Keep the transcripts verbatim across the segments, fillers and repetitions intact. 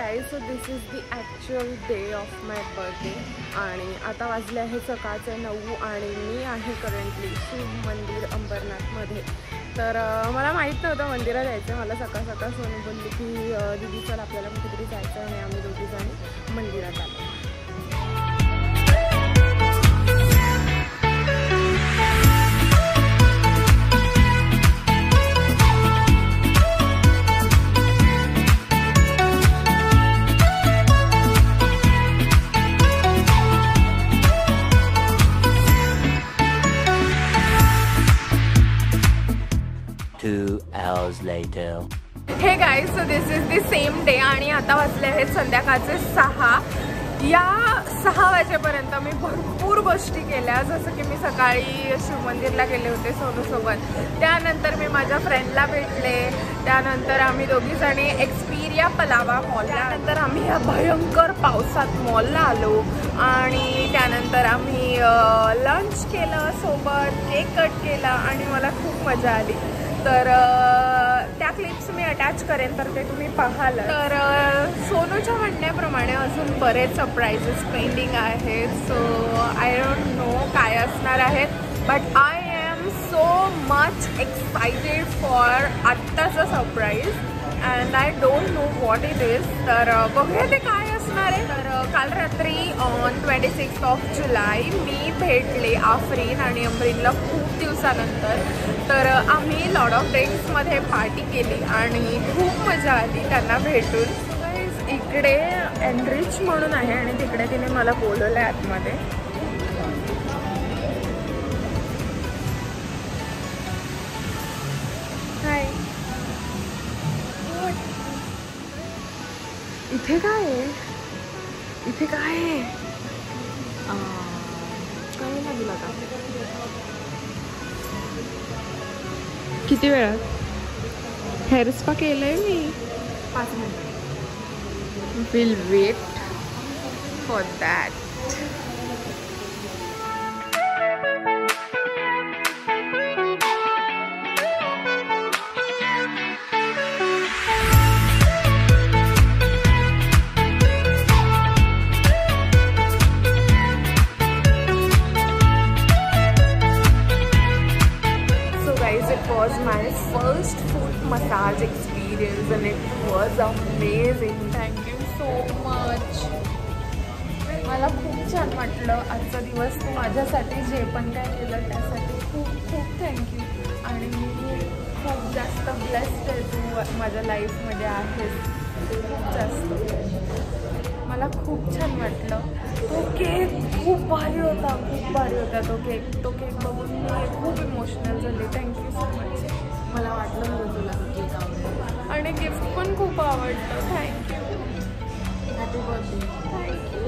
Guys, so this is the actual day of my birthday आणि आता वाजले आहे सकाळचे नऊ आणि मी आहे करंटली शिव मंदिर अंबरनाथमध्ये. तर मला माहीत नव्हतं मंदिरात जायचं. मला सकाळ सकाळ सोनू बोलली की दीदी चल आपल्याला कुठेतरी जायचं आणि आम्ही दोघी जणी मंदिरात आलो. Two hours later. Hey guys, so this is the same day आणि आता वाजले आहेत संध्याकाळचे सहा. या सहा वाजेपर्यंत मी भरपूर गोष्टी केल्या. जसं की मी सकाळी शिवमंदिरला गेले होते सोनूसोबत, त्यानंतर मी माझ्या फ्रेंडला भेटले, त्यानंतर आम्ही दोघीजणी एक्सपिरिया पलावा मॉलला, त्यानंतर आम्ही या भयंकर पावसात मॉलला आलो आणि त्यानंतर आम्ही लंच केलं सोबत, केक कट केला आणि मला खूप मजा आली. तर त्या क्लिप्स मी अटॅच करेन तर ते तुम्ही पाहाल. तर सोनूच्या म्हणण्याप्रमाणे अजून बरेच सरप्राइजेस पेंडिंग आहेत. सो आय डोंट नो काय असणार आहेत, but I am so much excited for आत्ताचं surprise and I don't know what it is. तर बघूया ते काय असणार आहे. तर काल रात्री on twenty sixth of July मी भेटले आफरीन आणि अमरीनला खूप दिवसानंतर. तर आम्ही लॉर्ड ऑफ ड्रिंक्समध्ये पार्टी केली आणि खूप मजा आली त्यांना भेटून. इकडे एनरिच म्हणून आहे आणि तिकडे तिने मला बोलवलं आहे आतमध्ये. हाय. इथे काय आहे? इथे काय आहे? काय लागलं का? किती वेळात हेअर स्पा केलंय मी? पाच मिनिट. Will wait for that. It was my first foot massage experience and it was amazing. Thank you so much. मला खूप छान वाटलं. आजचा दिवस तू माझ्यासाठी जे पण काय केलं त्यासाठी खूप खूप थँक्यू. आणि मी खूप जास्त ब्लेस्ड आहे. तू माझ्या लाईफमध्ये आहेस खूप जास्त. मला खूप छान वाटलं. तो केक खूप भारी होता, खूप भारी होता तो केक. तो केक बघून मी खूप इमोशनल झाले. Thank you so much. मला वाटलं नव्हतं तुला केक आवडलं आणि गिफ्ट पण खूप आवडलं. Thank you. Happy birthday. Thank you.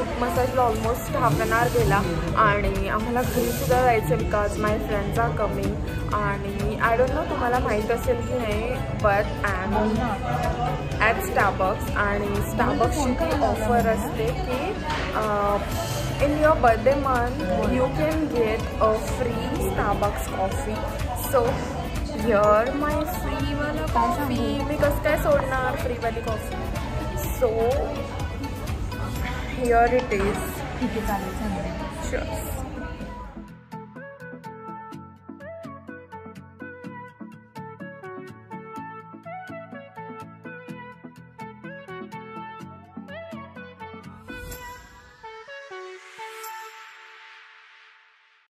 Foot मसाजला ऑलमोस्ट हाफ ॲन आवर गेला आणि आम्हाला घरीसुद्धा जायचं because my friends are coming. आणि आय डोंट नो तुम्हाला माहीत असेल की नाही, but I am at Starbucks. आणि स्टारबक्सची ती ऑफर असते की in your birthday month you can get a free Starbucks coffee. So here my free wala coffee, मी कसं काय सोडणार free वाली coffee. So here it is. Cheers.